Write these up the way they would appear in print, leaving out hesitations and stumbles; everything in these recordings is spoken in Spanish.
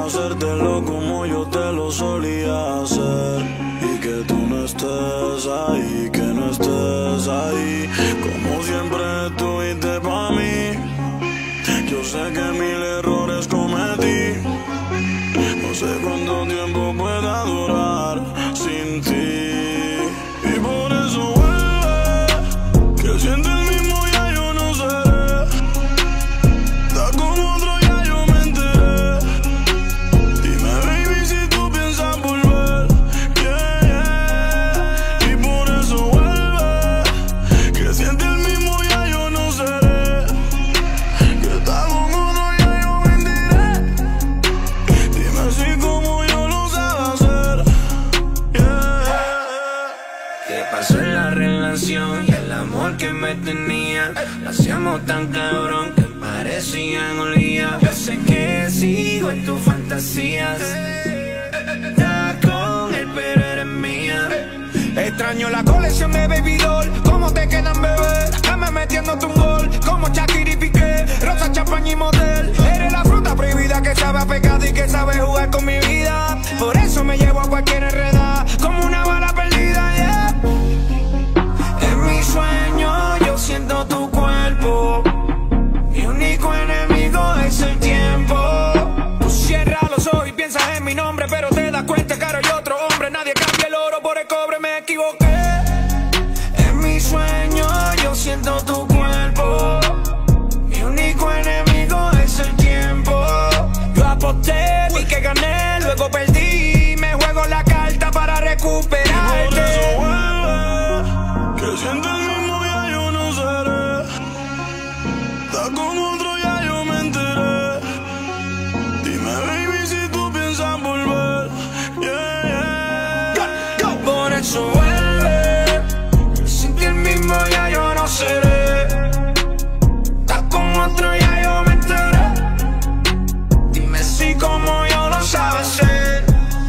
hacértelo como yo te lo solía hacer. Y que tú no estés ahí, que no estés ahí, como siempre estuviste pa' mí. Yo sé que mil errores cometí, no sé cuánto tiempo pueda durar sin ti. Y por eso vuelve, que siente el mismo ya yo no seré. Está con otro ya yo me enteré. Dime baby si tú piensas volver, yeah, yeah. Y por eso vuelve, que siente el mismo ya yo no seré. Que está con otro ya yo me enteré. Dime así como yo lo sé hacer, yeah. ¿Qué pasó en la relación? Y el amor que me tenía, lo hacíamos tan cabrón que parecían un día. Yo sé que sigo en tus fantasías. Estás con él pero eres mía. Extraño la colección de Baby Doll. ¿Cómo te quedan, bebé? Dame metiéndote un gol como Shakira y Piqué, rosa, champaña y motel. Eres la fruta prohibida que sabe a pecado y que sabe jugar con mi vida. Por eso me llevo a cualquier enredada como una bala perdida, yeah. En mi sueño yo siento tu cuerpo. Mi único enemigo es el tiempo. Tú cierras los ojos y piensas en mi nombre, pero te das cuenta que ahora hay otro hombre. Nadie cambia el oro por el cobre, me equivoqué. En mi sueño yo siento tu cuerpo. Mi único enemigo es el tiempo. Yo aposté y que gané, luego perdí. Me juego la carta para recuperarte. Por eso vuelve, que siente el mismo ya yo no seré. Está con otro ya yo me enteré. Dime baby si tú piensas volver, yeah, yeah. Por eso vuelve, sin ti el mismo ya yo no seré. Estás con otro ya yo me enteré. Dime si como yo lo sabes hacer,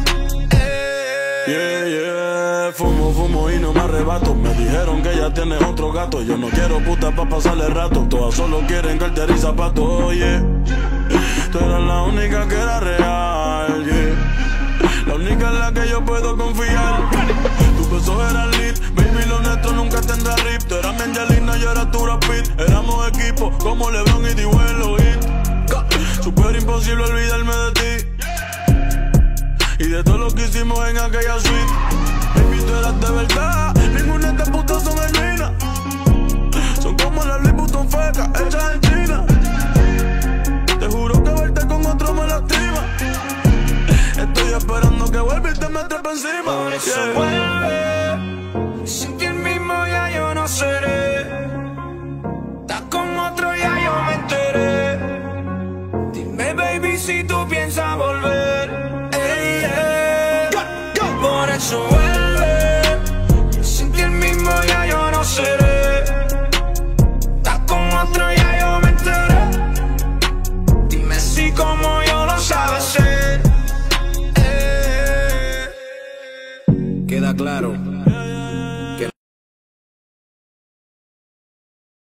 Yeah, yeah, fumo y no me arrebato. Me dijeron que ya tienes otro gato. Yo no quiero puta pa' pasarle rato. Todas solo quieren cartera y zapatos, oye. Tú eras la única que era real, yeah. La única en la que yo puedo confiar. Tus besos eran lit, baby, lo nuestro nunca tendrá rip. Tú eras mi Angelina, yo era tu Brad Pitt. Éramos equipo como LeBron y Dibuelo Hit. Súper imposible olvidarme de ti y de todo lo que hicimos en aquella suite. Baby, tú eras de verdad, ninguna de estas putas son genuinas. Son como las Louis Vuitton fecas hechas en China.